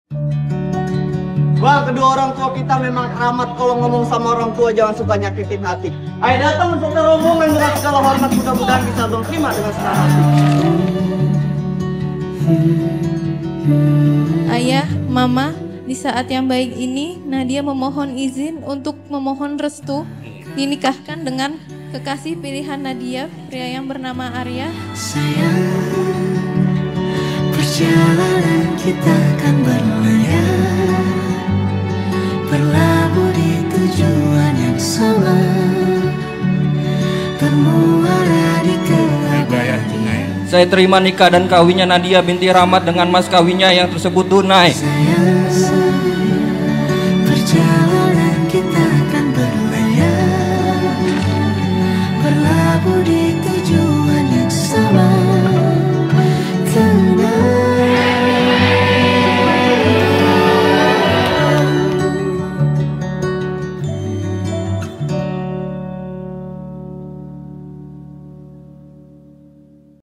Wah, kedua orang tua kita memang keramat. Kalau ngomong sama orang tua jangan suka nyakitin hati. Ayo datang untuk rombongan dengan segala hormat, mudah-mudahan bisa Abang terima dengan senang hati. Ayah, Mama, di saat yang baik ini Nadia memohon izin untuk memohon restu dinikahkan dengan kekasih pilihan Nadia, pria yang bernama Arya. Sayang, perjalanan kita akan berlayar, berlabuh di tujuan yang sama, bermuara di kebahagiaan. Saya terima nikah dan kawinnya Nadia binti Rahmat dengan mas kawinnya yang tersebut tunai. Sayang, perjalanan